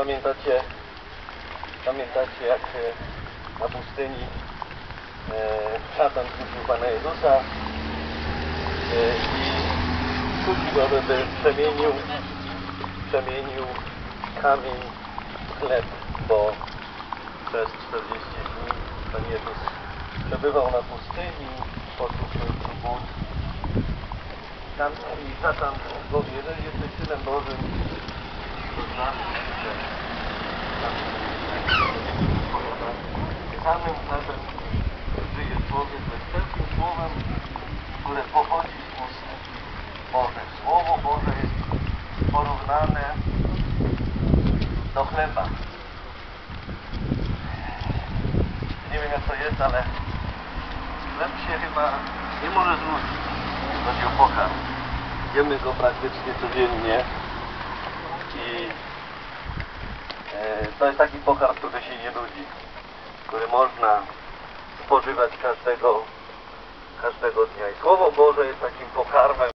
Pamiętacie jak na pustyni szatan kusił Pana Jezusa i kusił go, żeby przemienił kamień w chleb, bo przez 40 dni Pan Jezus przebywał na pustyni, poczuł swój głód. I szatan powie, jeżeli jesteś Synem Bożym, to znaczy, że samym chlebem żyje człowiek, lecz wszelkim słowem, które pochodzi z ust Bożych. Słowo Boże jest porównane do chleba. Nie wiem jak to jest, ale chleb się chyba nie może znudzić. Chodzi o pokarm. Jemy go praktycznie codziennie i to jest taki pokarm, który się nie nudzi, który można spożywać każdego dnia. I Słowo Boże jest takim pokarmem.